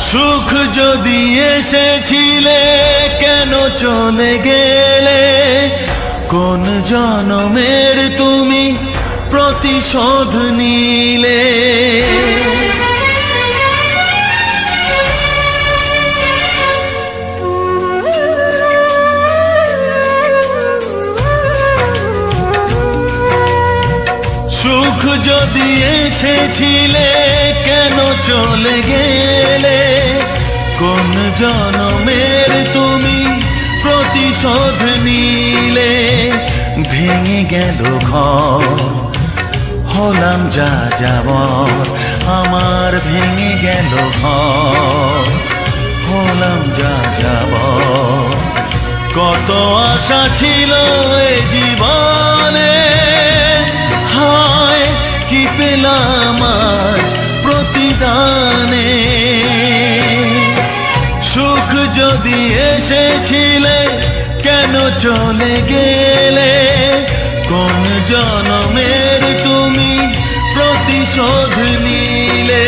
সুখ যদি এসেছিলে কেন চলে গেলে, কোন জনমের তুমি প্রতিশোধ নিলে। সুখ যদি এসেছিলে কেন চলে গেলে, কোন জনমের তুমি প্রতিশোধ নিলে। ভেঙে গেল ঘর, হলাম যা যাবর, আমার ভেঙে গেল ঘর, হলাম যা যাবর। কত আশা ছিল এ জীবনে, হায় কি পেলাম আজ প্রতিদানে। সুখ যদি এসেছিলে কেন চলে গেলে, কোন জনমের তুমি প্রতিশোধ নিলে।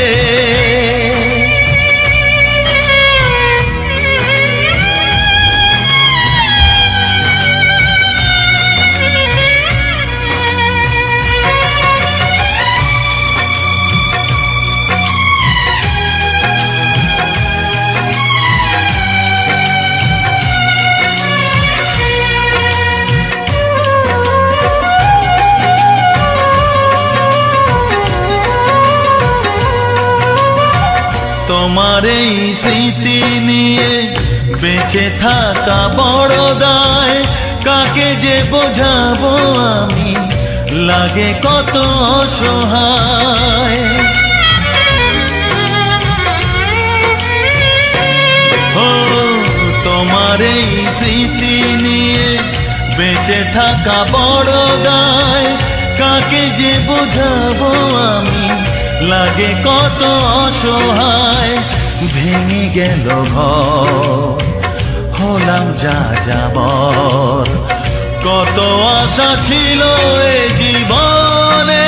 তোমার এই স্মৃতি নিয়ে বেঁচে থাকা বড় দায়, কাকে যে বোঝাবো আমি, লাগে কত অসহায়। ও তোমার এই স্মৃতি নিয়ে বেঁচে থাকা বড় দায়, কাকে যে বোঝাবো আমি, লাগে কত অসহায়। ভেঙে গেল ঘর, হলাম যা যাবর, কত আশা ছিল এ জীবনে,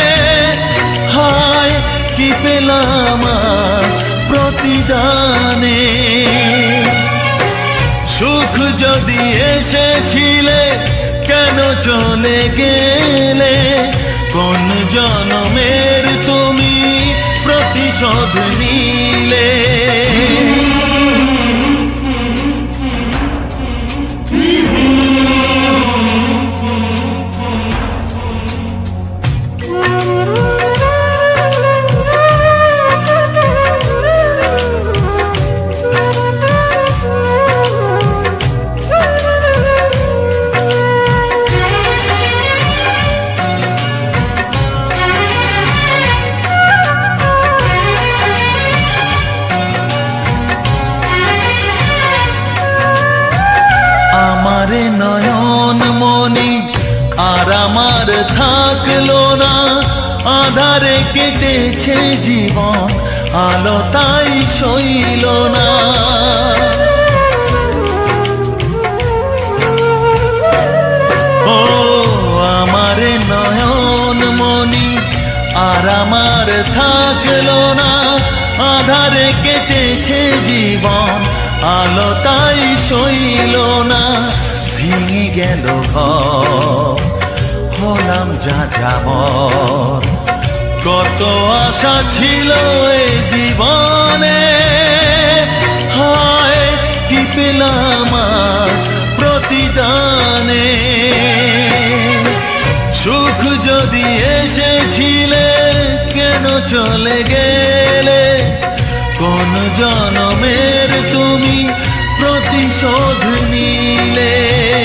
হায় কি পেলাম প্রতিদানে। সুখ যদি এসেছিলে কেন চলে গেলে, কোন জনমের তুমি প্রতিশোধ নিলে। আমারে নয়ন মনি আর আমার থাকলো না, আধারে কেটেছে জীবন, আলো তাই সইল না। ও আমারে নয়ন মনি আর আমার থাকলো না, আধারে কেটেছে জীবন, আলো তাই সইল না। ভেঙে গেল ঘর, হলাম যা যাবর, কত আশা ছিল এ জীবনে, হায় কি পেলাম প্রতিদানে। সুখ যদি এসেছিলে কেন চলে গেলে, কোন জনমের তুমি প্রতিশোধ নিলে।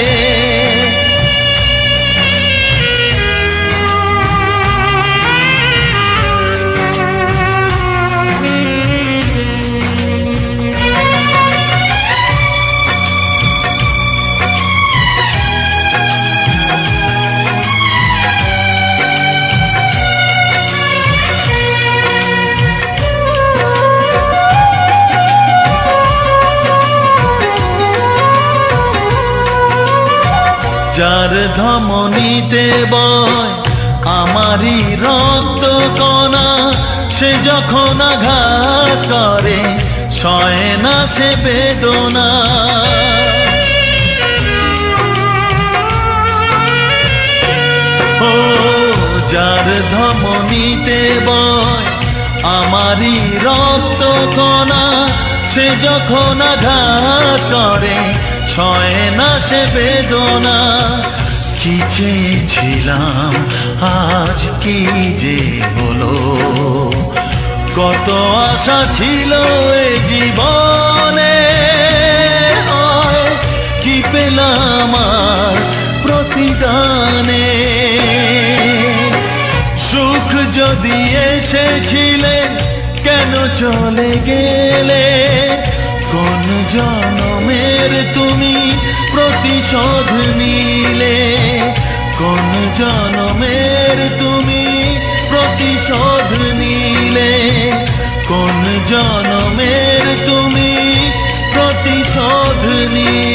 যার ধমনীতে বয় আমারই রক্ত কণা, সে যখন আঘাত করে সয় না সে বেদনা। ও যার ধমনীতে বয় আমারই রক্ত কণা, সে যখন আঘাত করে সয় না সে বেদনা। কি চেয়েছিলাম আজ কি যে হলো, কত আশা ছিল এ জীবনে, কি পেলাম আর প্রতিদানে। সুখ যদি এসেছিলে কেন চলে গেলে, কোন জনমের তুমি প্রতিশোধ নিলে, কোন জনমের তুমি প্রতিশোধ নিলে, কোন জনমের তুমি প্রতিশোধ নিলে।